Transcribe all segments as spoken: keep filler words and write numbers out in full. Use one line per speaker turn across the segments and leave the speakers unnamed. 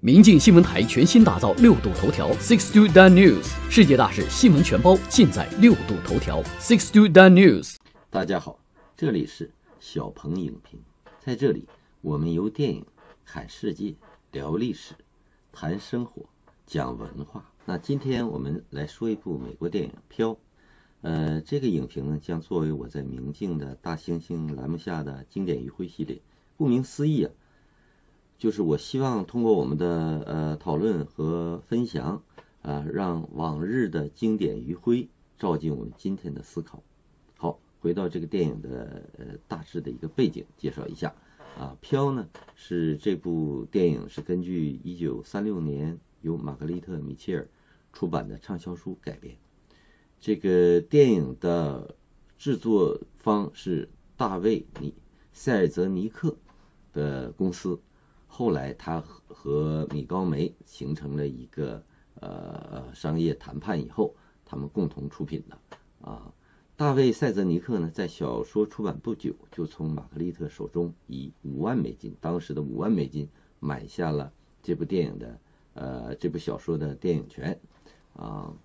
明镜新闻台全新打造六度头条 Six Do That News， 世界大事新闻全包，尽在六度头条 Six Do That News。
大家好，这里是小鹏影评，在这里我们由电影看世界，聊历史，谈生活，讲文化。那今天我们来说一部美国电影《飘》。呃，这个影评呢，将作为我在明镜的大猩猩栏目下的经典余晖系列。顾名思义啊，就是我希望通过我们的呃讨论和分享啊、呃，让往日的经典余晖照进我们今天的思考。好，回到这个电影的呃大致的一个背景介绍一下啊，《飘》呢是这部电影是根据一九三六年由玛格丽特·米切尔出版的畅销书改编。这个电影的制作方是大卫·尼塞尔泽尼克的公司，后来他和米高梅形成了一个呃商业谈判以后，他们共同出品的啊。大卫·塞泽尼克呢，在小说出版不久，就从玛格丽特手中以五万美金，当时的五万美金买下了这部电影的呃这部小说的电影权啊。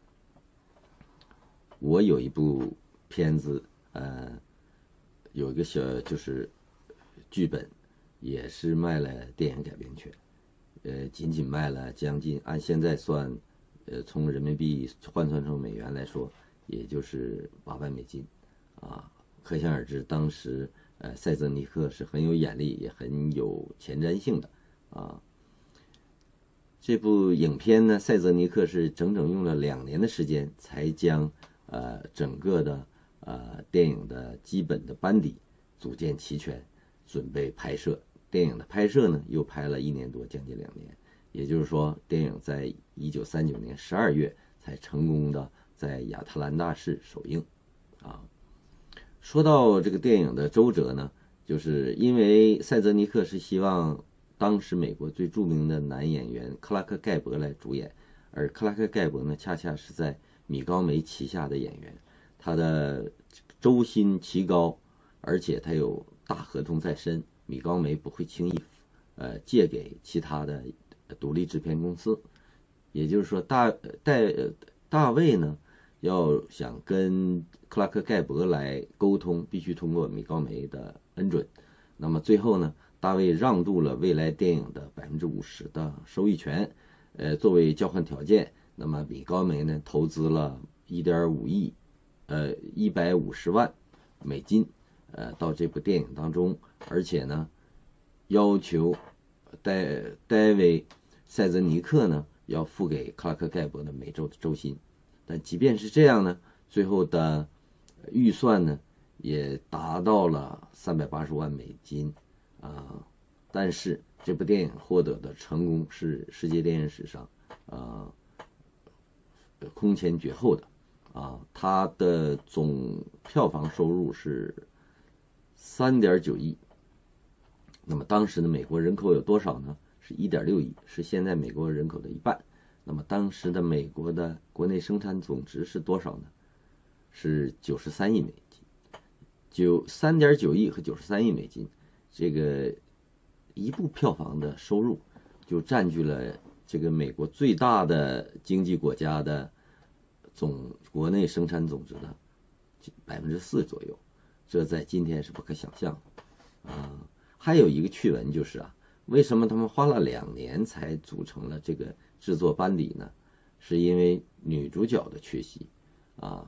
我有一部片子，呃，有一个小就是剧本，也是卖了电影改编权，呃，仅仅卖了将近按现在算，呃，从人民币换算成美元来说，也就是八万美金，啊，可想而知，当时呃塞泽尼克是很有眼力，也很有前瞻性的啊。这部影片呢，塞泽尼克是整整用了两年的时间才将呃，整个的呃电影的基本的班底组建齐全，准备拍摄。电影的拍摄呢，又拍了一年多，将近两年。也就是说，电影在一九三九年十二月才成功的在亚特兰大市首映。啊，说到这个电影的周折呢，就是因为塞泽尼克是希望当时美国最著名的男演员克拉克·盖博来主演，而克拉克·盖博呢，恰恰是在米高梅旗下的演员，他的周薪奇高，而且他有大合同在身，米高梅不会轻易呃借给其他的独立制片公司。也就是说大戴大卫呢要想跟克拉克盖博来沟通，必须通过米高梅的恩准。那么最后呢，大卫让渡了未来电影的百分之五十的收益权，呃，作为交换条件。那么米高梅呢投资了 一点五亿，呃一百五十万美金，呃到这部电影当中，而且呢要求戴戴维塞泽尼克呢要付给克拉克盖博的每周的周薪。但即便是这样呢，最后的预算呢也达到了三百八十万美金啊、呃。但是这部电影获得的成功是世界电影史上啊。呃空前绝后的啊，它的总票房收入是 三点九亿。那么当时的美国人口有多少呢？是 一点六亿，是现在美国人口的一半。那么当时的美国的国内生产总值是多少呢？是九十三亿美金。就 三点九亿和九十三亿美金，这个一部票房的收入就占据了这个美国最大的经济国家的总国内生产总值的百分之四左右，这在今天是不可想象的啊。还有一个趣闻就是啊，为什么他们花了两年才组成了这个制作班底呢？是因为女主角的缺席啊。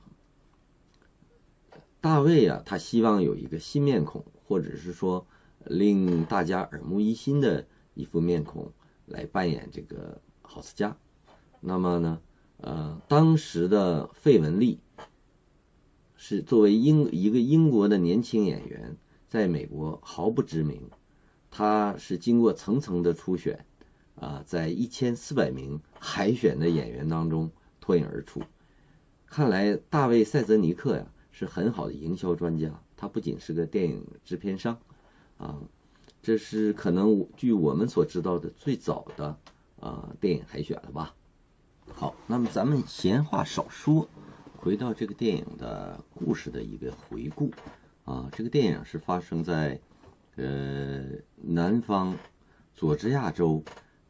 大卫啊，他希望有一个新面孔，或者是说令大家耳目一新的一副面孔来扮演这个郝思嘉。那么呢，呃，当时的费雯丽是作为英一个英国的年轻演员，在美国毫不知名。她是经过层层的初选啊，在一千四百名海选的演员当中脱颖而出。看来大卫·塞泽尼克呀是很好的营销专家，他不仅是个电影制片商啊，这是可能据我们所知道的最早的啊电影海选了吧。好，那么咱们闲话少说，回到这个电影的故事的一个回顾啊。这个电影是发生在呃南方佐治亚州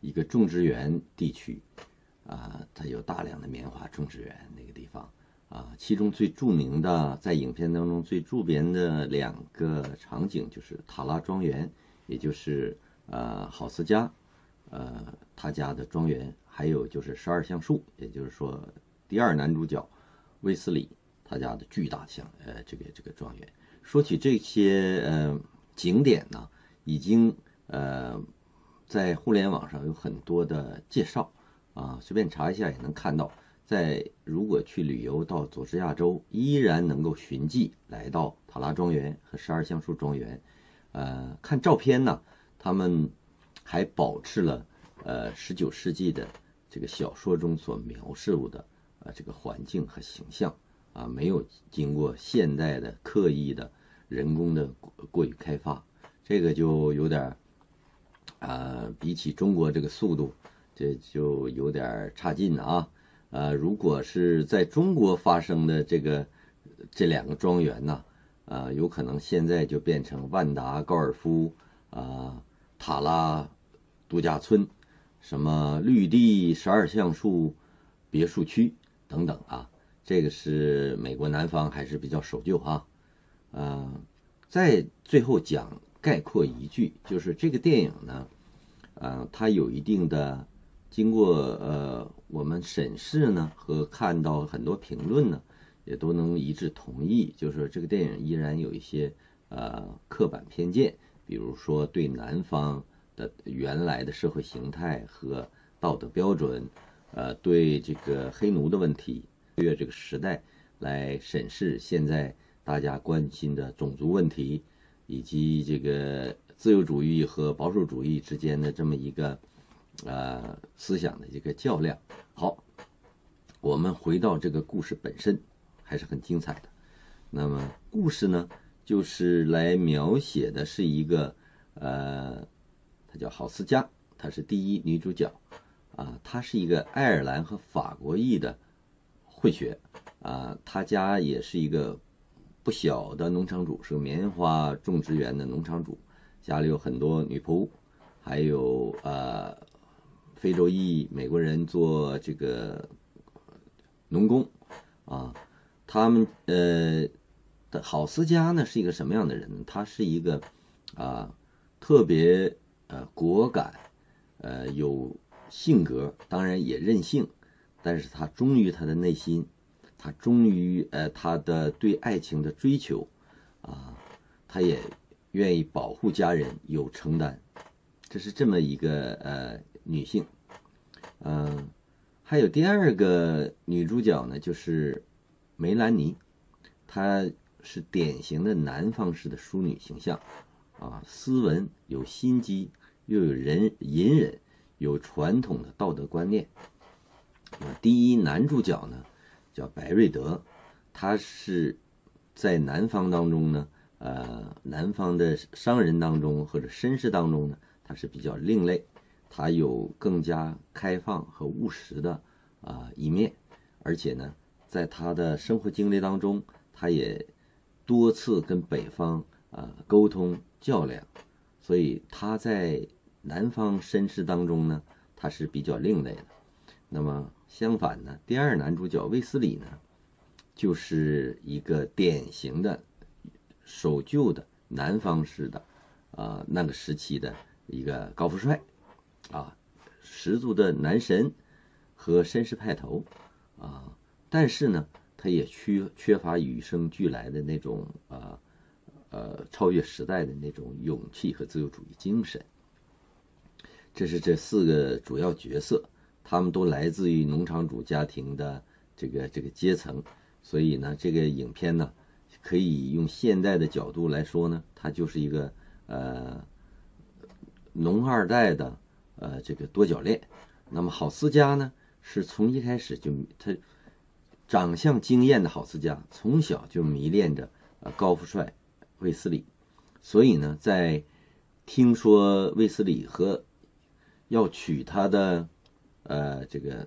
一个种植园地区啊，它有大量的棉花种植园那个地方啊，其中最著名的在影片当中最著名的两个场景就是塔拉庄园，也就是呃郝思嘉呃他家的庄园，还有就是十二橡树，也就是说第二男主角卫斯理他家的巨大项呃这个这个庄园。说起这些呃景点呢，已经呃在互联网上有很多的介绍啊，随便查一下也能看到。在如果去旅游到佐治亚州，依然能够寻迹来到塔拉庄园和十二橡树庄园。呃，看照片呢，他们还保持了呃十九世纪的这个小说中所描述的呃这个环境和形象啊，没有经过现代的刻意的人工的过于开发，这个就有点啊，比起中国这个速度，这就有点差劲了啊。呃，如果是在中国发生的这个这两个庄园呢，呃，有可能现在就变成万达高尔夫啊、呃、塔拉度假村、什么绿地十二橡树别墅区等等啊。这个是美国南方还是比较守旧啊。呃，在最后讲概括一句，就是这个电影呢，呃，它有一定的。经过呃我们审视呢和看到很多评论呢，也都能一致同意，就是这个电影依然有一些呃刻板偏见，比如说对南方的原来的社会形态和道德标准，呃对这个黑奴的问题，越这个时代来审视现在大家关心的种族问题，以及这个自由主义和保守主义之间的这么一个。呃，思想的这个较量。好，我们回到这个故事本身，还是很精彩的。那么故事呢，就是来描写的是一个呃，她叫郝思嘉，她是第一女主角啊，她是一个爱尔兰和法国裔的混血啊，她家也是一个不小的农场主，是个棉花种植园的农场主，家里有很多女仆，还有呃。非洲裔美国人做这个农工啊，他们呃的郝思嘉呢是一个什么样的人呢？他是一个啊特别呃果敢，呃有性格，当然也任性，但是他忠于他的内心，他忠于呃他的对爱情的追求啊，他也愿意保护家人，有承担，这是这么一个呃。女性，嗯、呃，还有第二个女主角呢，就是梅兰妮，她是典型的南方式的淑女形象，啊，斯文有心机，又有人隐忍，有传统的道德观念。啊，第一男主角呢叫白瑞德，他是在南方当中呢，呃，南方的商人当中或者绅士当中呢，他是比较另类。他有更加开放和务实的啊、呃、一面，而且呢，在他的生活经历当中，他也多次跟北方啊、呃、沟通较量，所以他在南方绅士当中呢，他是比较另类的。那么相反呢，第二男主角卫斯理呢，就是一个典型的守旧的南方式的啊、呃、那个时期的一个高富帅。啊，十足的男神和绅士派头啊，但是呢，他也缺缺乏与生俱来的那种啊呃超越时代的那种勇气和自由主义精神。这是这四个主要角色，他们都来自于农场主家庭的这个这个阶层，所以呢，这个影片呢，可以用现代的角度来说呢，它就是一个呃农二代的。呃，这个多角恋。那么郝思嘉呢，是从一开始就他长相惊艳的郝思嘉，从小就迷恋着呃高富帅卫斯理，所以呢，在听说卫斯理和要娶他的呃这个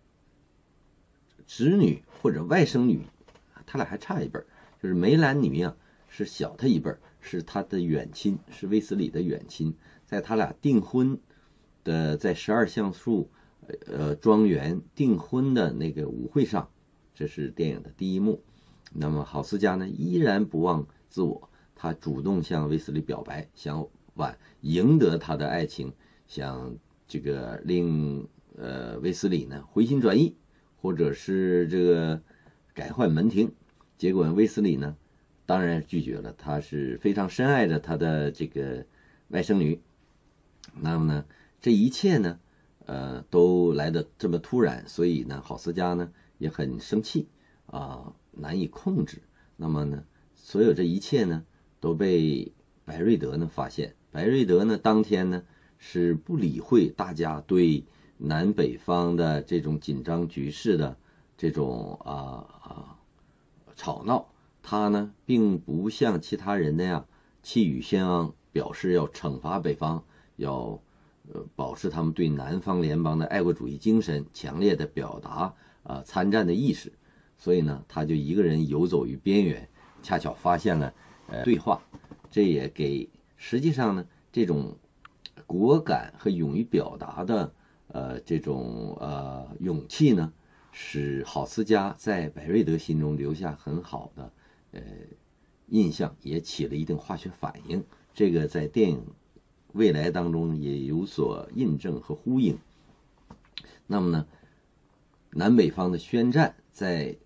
侄女或者外甥女，他俩还差一辈儿，就是梅兰妮啊是小他一辈儿，是他的远亲，是卫斯理的远亲，在他俩订婚。 的在十二橡树呃庄园订婚的那个舞会上，这是电影的第一幕。那么郝思嘉呢依然不忘自我，他主动向卫斯理表白，想挽赢得他的爱情，想这个令呃卫斯理呢回心转意，或者是这个改换门庭。结果卫斯理呢当然拒绝了，他是非常深爱着他的这个外甥女。那么呢这一切呢呃都来得这么突然，所以呢郝思嘉呢也很生气啊，难以控制。那么呢所有这一切呢都被白瑞德呢发现。白瑞德呢当天呢是不理会大家对南北方的这种紧张局势的这种啊啊吵闹，他呢并不像其他人那样气宇轩昂，表示要惩罚北方，要呃保持他们对南方联邦的爱国主义精神，强烈的表达啊、呃、参战的意识。所以呢他就一个人游走于边缘，恰巧发现了呃对话。这也给实际上呢这种果敢和勇于表达的呃这种呃勇气呢，使郝思嘉在白瑞德心中留下很好的呃印象，也起了一定化学反应。这个在电影未来当中也有所印证和呼应。那么呢南北方的宣战在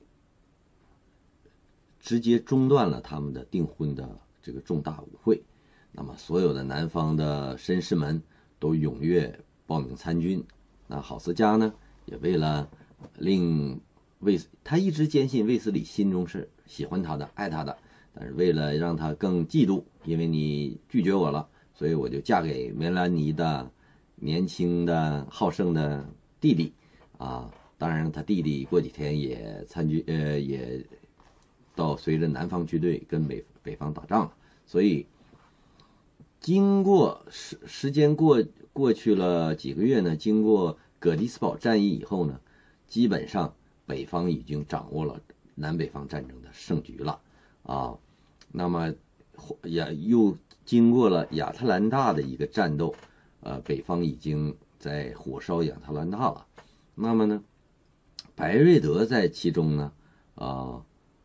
直接中断了他们的订婚的这个重大舞会。那么所有的南方的绅士们都踊跃报名参军。那郝思嘉呢也为了令卫他一直坚信卫斯理心中是喜欢他的，爱他的，但是为了让他更嫉妒，因为你拒绝我了，所以我就嫁给梅兰妮的年轻的好胜的弟弟啊。当然他弟弟过几天也参军呃也到随着南方军队跟北北方打仗了。所以经过时时间过过去了几个月呢，经过葛迪斯堡战役以后呢，基本上北方已经掌握了南北方战争的胜局了啊。那么也又经过了亚特兰大的一个战斗，呃，北方已经在火烧亚特兰大了。那么呢，白瑞德在其中呢，啊、呃，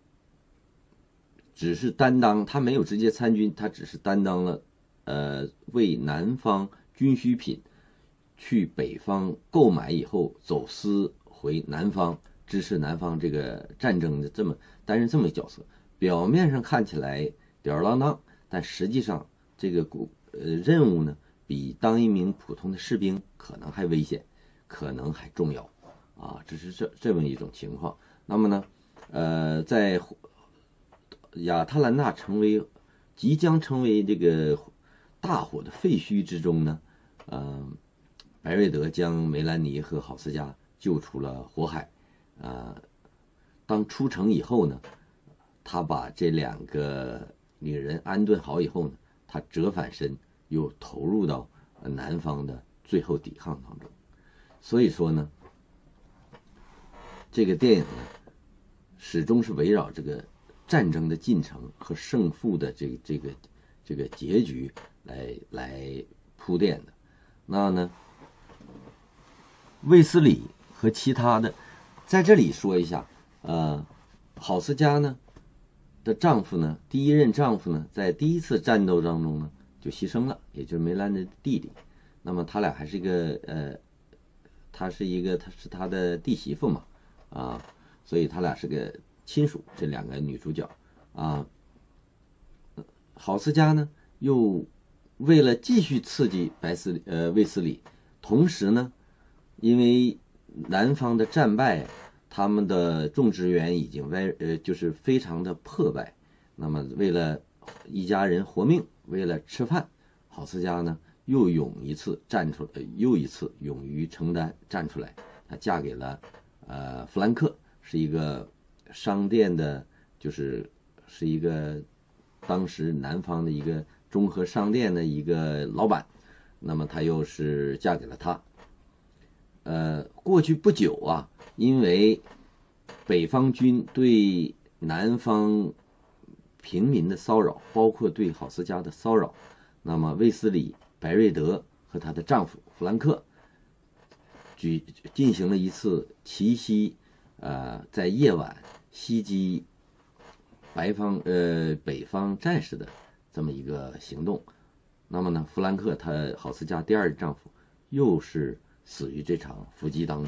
只是担当，他没有直接参军，他只是担当了，呃，为南方军需品去北方购买以后走私回南方，支持南方这个战争的这么担任这么一个角色。表面上看起来吊儿郎当，但实际上这个呃任务呢，比当一名普通的士兵可能还危险，可能还重要啊，这是这这么一种情况。那么呢，呃，在亚特兰大成为即将成为这个大火的废墟之中呢，呃，白瑞德将梅兰妮和郝思嘉救出了火海。呃，当出城以后呢，他把这两个女人安顿好以后呢，他折返身又投入到南方的最后抵抗当中。所以说呢，这个电影呢始终是围绕这个战争的进程和胜负的这个这个这个结局来来铺垫的。那呢，卫斯理和其他的，在这里说一下，呃，郝思嘉呢的丈夫呢，第一任丈夫呢，在第一次战斗当中呢就牺牲了，也就是梅兰妮的弟弟。那么他俩还是一个呃，他是一个他是他的弟媳妇嘛，啊，所以他俩是个亲属。这两个女主角啊，郝思嘉呢又为了继续刺激白斯呃卫斯理，同时呢，因为南方的战败，他们的种植园已经歪呃就是非常的破败。那么为了一家人活命，为了吃饭，郝思嘉呢又勇一次站出来，又一次勇于承担站出来。她嫁给了呃弗兰克，是一个商店的，就是是一个当时南方的一个综合商店的一个老板。那么她又是嫁给了他。呃，过去不久啊，因为北方军对南方平民的骚扰，包括对郝思嘉的骚扰，那么卫斯理、白瑞德和她的丈夫弗兰克举进行了一次奇袭，呃，在夜晚袭击白方呃北方战士的这么一个行动。那么呢，弗兰克他郝思嘉第二任丈夫又是死于这场伏击当中。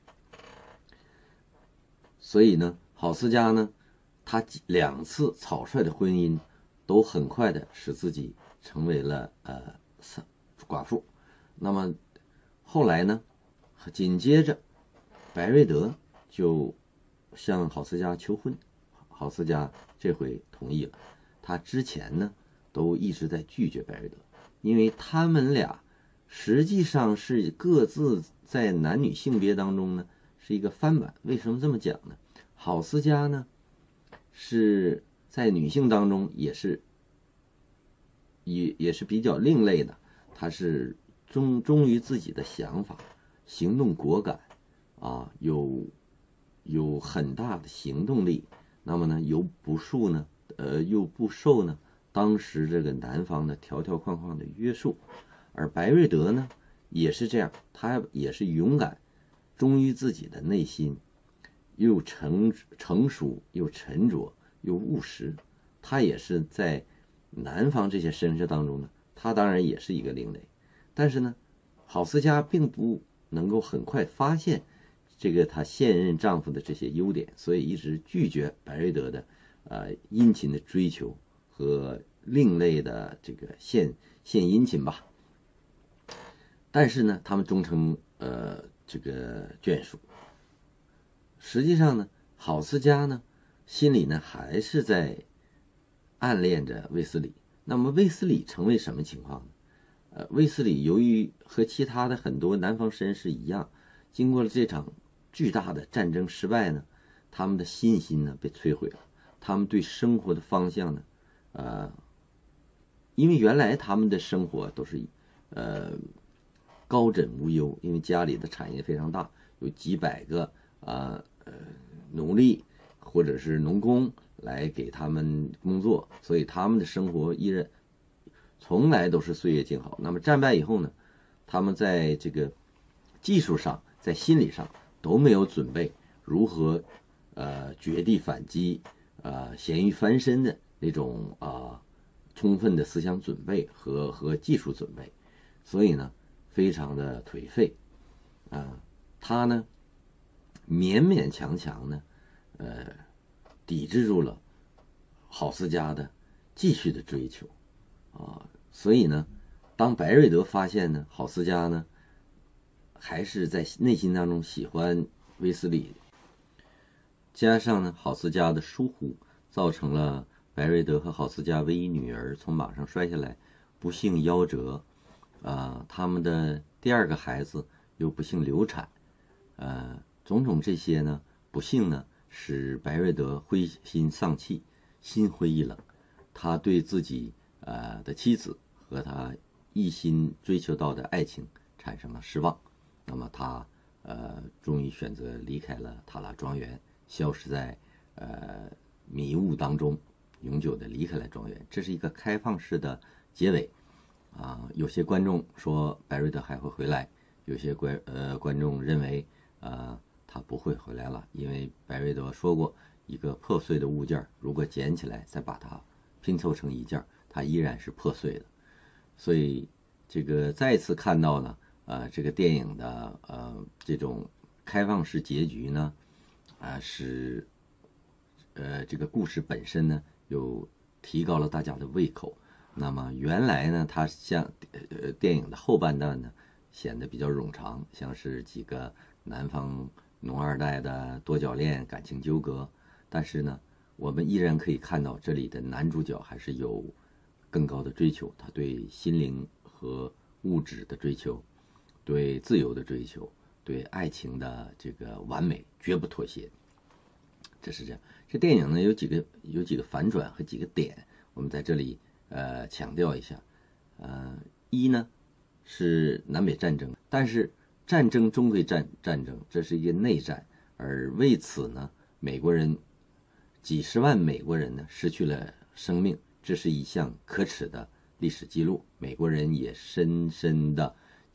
所以呢，郝思嘉呢，他两次草率的婚姻都很快的使自己成为了呃寡妇。那么后来呢，紧接着白瑞德就向郝思嘉求婚，郝思嘉这回同意了。他之前呢都一直在拒绝白瑞德，因为他们俩实际上是各自在男女性别当中呢是一个翻版。为什么这么讲呢？郝思嘉呢是在女性当中也是也也是比较另类的，她是忠忠于自己的想法，行动果敢啊，有有很大的行动力。那么呢，又不受呢，呃，又不受呢当时这个南方的条条框框的约束。而白瑞德呢，也是这样，他也是勇敢，忠于自己的内心，又成成熟，又沉着，又务实。他也是在南方这些绅士当中呢，他当然也是一个另类。但是呢，郝思嘉并不能够很快发现这个她现任丈夫的这些优点，所以一直拒绝白瑞德的呃殷勤的追求和另类的这个献献殷勤吧。但是呢，他们终成呃这个眷属。实际上呢，郝思嘉呢心里呢还是在暗恋着卫斯理。那么卫斯理成为什么情况呢？呃，卫斯理由于和其他的很多南方绅士一样，经过了这场巨大的战争失败呢，他们的信心呢被摧毁了，他们对生活的方向呢，呃，因为原来他们的生活都是呃高枕无忧，因为家里的产业非常大，有几百个啊 呃, 呃奴隶或者是农工来给他们工作，所以他们的生活依然从来都是岁月静好。那么战败以后呢，他们在这个技术上，在心理上都没有准备如何呃绝地反击、呃咸鱼翻身的那种啊、呃、充分的思想准备和和技术准备，所以呢非常的颓废啊、呃。他呢勉勉强强呢呃抵制住了郝思嘉的继续的追求啊，所以呢，当白瑞德发现呢，郝思嘉呢，还是在内心当中喜欢卫斯理，加上呢，郝思嘉的疏忽，造成了白瑞德和郝思嘉唯一女儿从马上摔下来，不幸夭折，啊，他们的第二个孩子又不幸流产，呃，种种这些呢，不幸呢，使白瑞德灰心丧气，心灰意冷，他对自己呃的妻子和他一心追求到的爱情产生了失望，那么他呃终于选择离开了塔拉庄园，消失在呃迷雾当中，永久的离开了庄园。这是一个开放式的结尾啊、呃。有些观众说白瑞德还会回来，有些观呃观众认为呃他不会回来了，因为白瑞德说过，一个破碎的物件如果捡起来再把它拼凑成一件，它依然是破碎的。所以这个再次看到呢，呃，这个电影的呃这种开放式结局呢，啊、呃、是呃这个故事本身呢又提高了大家的胃口。那么原来呢，它像呃电影的后半段呢显得比较冗长，像是几个南方农二代的多角恋、感情纠葛，但是呢，我们依然可以看到这里的男主角还是有更高的追求，他对心灵和物质的追求，对自由的追求，对爱情的这个完美绝不妥协。这是这样。这电影呢有几个有几个反转和几个点，我们在这里呃强调一下。呃，一呢是南北战争，但是战争终归战战争，这是一个内战，而为此呢，美国人几十万美国人呢失去了生命，这是一项可耻的历史记录。美国人也深深的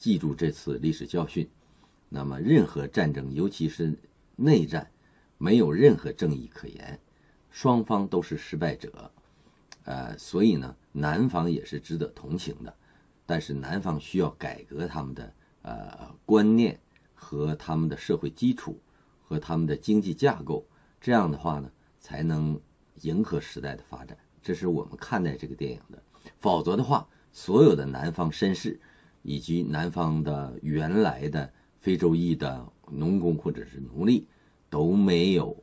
记住这次历史教训。那么任何战争，尤其是内战，没有任何正义可言，双方都是失败者。呃，所以呢，南方也是值得同情的，但是南方需要改革他们的呃观念和他们的社会基础和他们的经济架构，这样的话呢，才能迎合时代的发展。这是我们看待这个电影的。否则的话，所有的南方绅士以及南方的原来的非洲裔的农工或者是奴隶都没有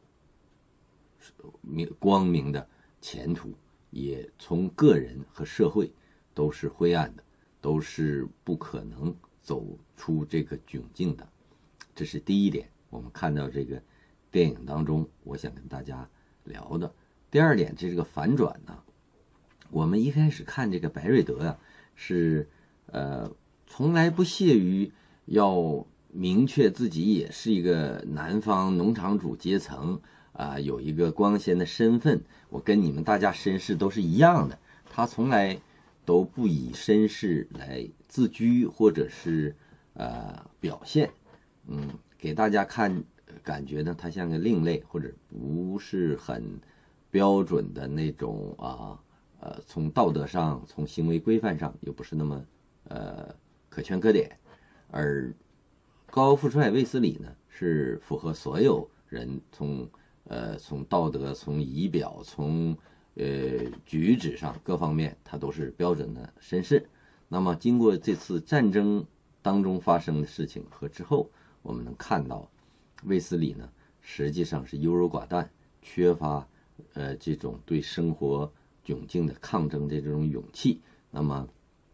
光明的前途，也从个人和社会都是灰暗的，都是不可能走出这个窘境的。这是第一点，我们看到这个电影当中我想跟大家聊的。第二点，这个反转呢，我们一开始看这个白瑞德啊，是呃从来不屑于要明确自己也是一个南方农场主阶层啊、呃，有一个光鲜的身份，我跟你们大家绅士都是一样的。他从来都不以绅士来自居或者是呃表现，嗯，给大家看感觉呢，他像个另类或者不是很标准的那种啊呃，从道德上从行为规范上又不是那么呃可圈可点。而高富帅卫斯理呢，是符合所有人从呃从道德从仪表从呃举止上各方面他都是标准的绅士。那么经过这次战争当中发生的事情和之后，我们能看到卫斯理呢实际上是优柔寡断，缺乏呃这种对生活窘境的抗争的这种勇气，那么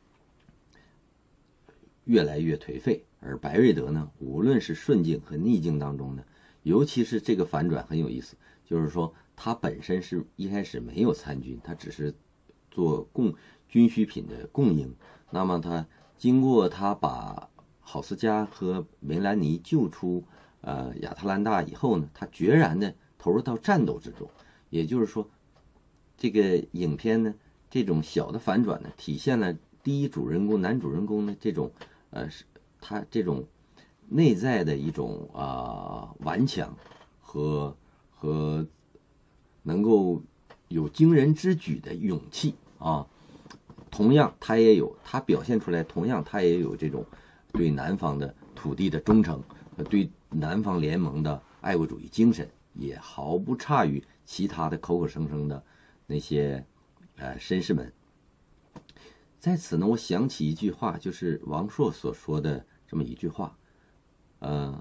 越来越颓废。而白瑞德呢，无论是顺境和逆境当中呢，尤其是这个反转很有意思，就是说他本身是一开始没有参军，他只是做供军需品的供应。那么他经过他把郝思嘉和梅兰妮救出呃亚特兰大以后呢，他决然的投入到战斗之中。也就是说，这个影片呢，这种小的反转呢，体现了第一主人公男主人公呢这种呃他这种内在的一种啊、呃、顽强和和能够有惊人之举的勇气啊。同样他也有他表现出来，同样他也有这种对南方的土地的忠诚和对南方联盟的爱国主义精神，也毫不差于其他的口口声声的那些呃绅士们。在此呢，我想起一句话，就是王朔所说的这么一句话，呃，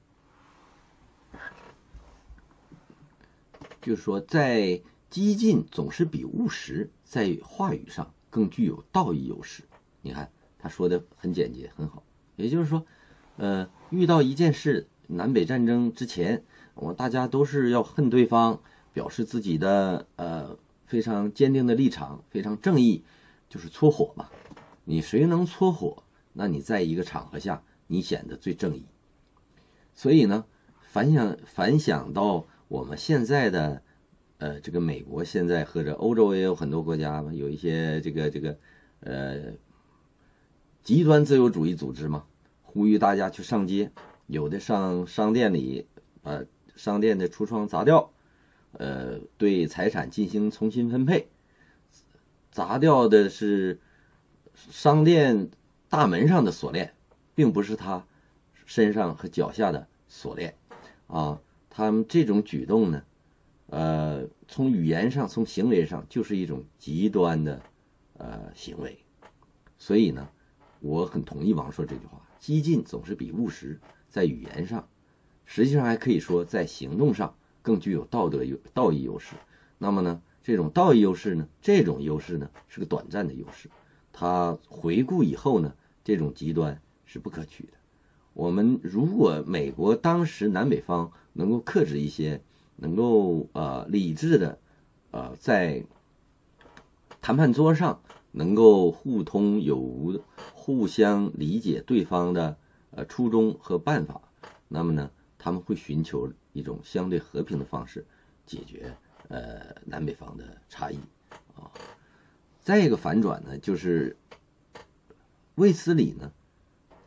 就是说，在激进总是比务实在话语上更具有道义优势。你看他说的很简洁，很好。也就是说，呃，遇到一件事，南北战争之前，我大家都是要恨对方，表示自己的呃非常坚定的立场，非常正义。就是搓火嘛，你谁能搓火，那你在一个场合下你显得最正义。所以呢，反想反想到我们现在的呃这个美国现在或者欧洲也有很多国家嘛，有一些这个这个呃极端自由主义组织嘛，呼吁大家去上街，有的上商店里把商店的橱窗砸掉，呃对财产进行重新分配。砸掉的是商店大门上的锁链，并不是他身上和脚下的锁链啊。他们这种举动呢，呃，从语言上、从行为上，就是一种极端的呃行为。所以呢，我很同意王朔这句话：激进总是比务实，在语言上，实际上还可以说在行动上更具有道德有道义优势。那么呢？这种道义优势呢，这种优势呢是个短暂的优势，它回顾以后呢，这种极端是不可取的。我们如果美国当时南北方能够克制一些，能够呃理智的呃在谈判桌上能够互通有无，互相理解对方的呃初衷和办法，那么呢，他们会寻求一种相对和平的方式解决呃，南北方的差异啊。再一个反转呢，就是卫斯理呢，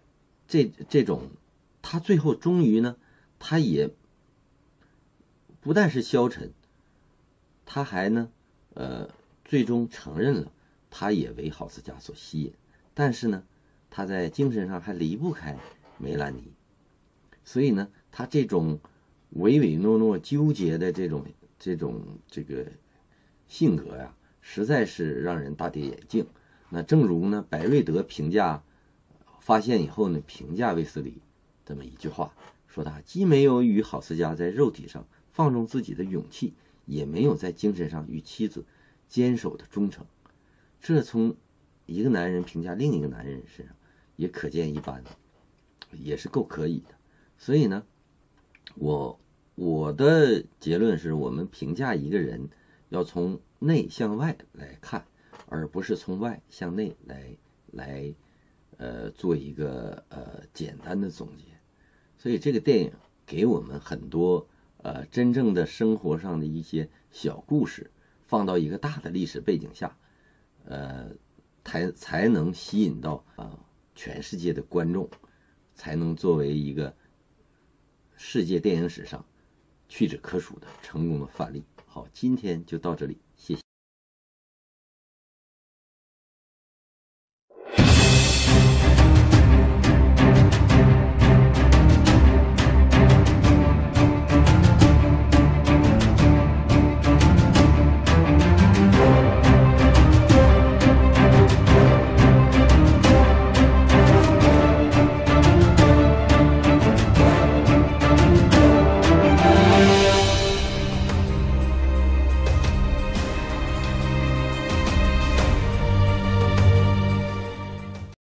这这种，他最后终于呢，他也不但是消沉，他还呢，呃，最终承认了，他也为郝思嘉所吸引，但是呢，他在精神上还离不开梅兰妮，所以呢，他这种唯唯诺诺、纠结的这种这种这个性格呀，实在是让人大跌眼镜。那正如呢，白瑞德评价发现以后呢，评价卫斯理这么一句话，说他既没有与郝思嘉在肉体上放纵自己的勇气，也没有在精神上与妻子坚守的忠诚。这从一个男人评价另一个男人身上也可见一斑，也是够可以的。所以呢，我我的结论是我们评价一个人要从内向外来看，而不是从外向内来来呃做一个呃简单的总结。所以这个电影给我们很多呃真正的生活上的一些小故事，放到一个大的历史背景下，呃才才能吸引到啊、呃、全世界的观众，才能作为一个世界电影史上屈指可数的成功的范例。好，今天就到这里，谢谢。